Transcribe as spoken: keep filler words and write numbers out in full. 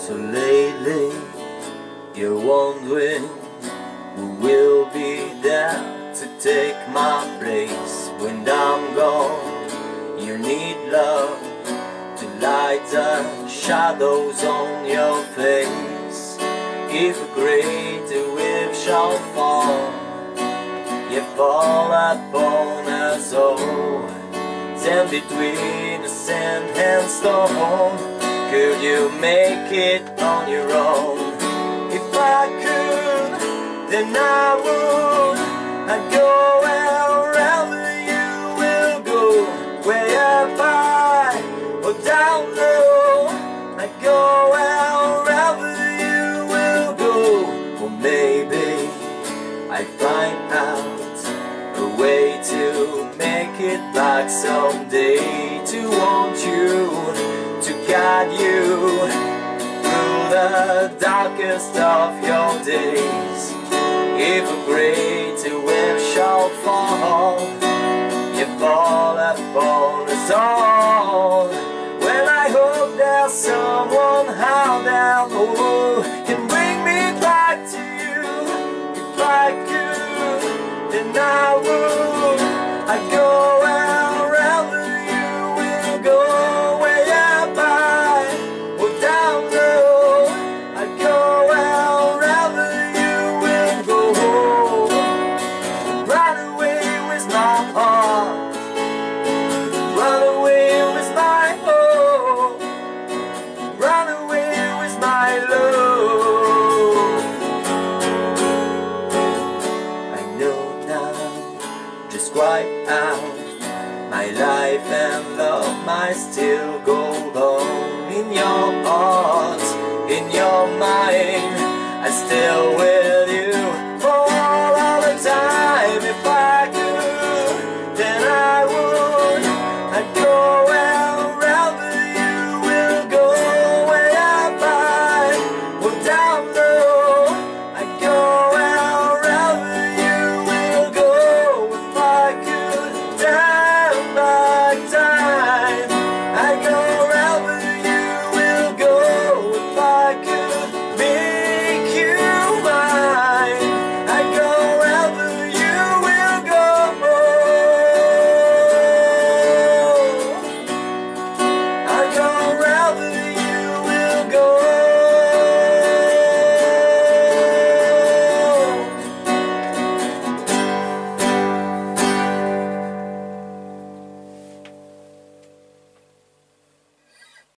So lately you're wondering who will be there to take my place when I'm gone. You need love to light the shadows on your face. If a greater wave shall fall, you fall upon us all. Then between the sand and stone, could you make it on your own? If I could, then I would. I'd go wherever you will go, way up high or down low. I'd go wherever you will go. Or maybe I'd find out a way to make it back someday, to want you, to guide you through the darkest of your days. If a greater wave shall fall, you fall upon us all. Well, I hope there's someone out there who can bring me back to you. If I could, then I would. I'd go wherever you will go, way up high or down low. I'd go wherever you will go. Run away with my heart, run away with my hope, run away with my love. I know now just quite how my life and love might still go on. In your heart, in your mind, I still will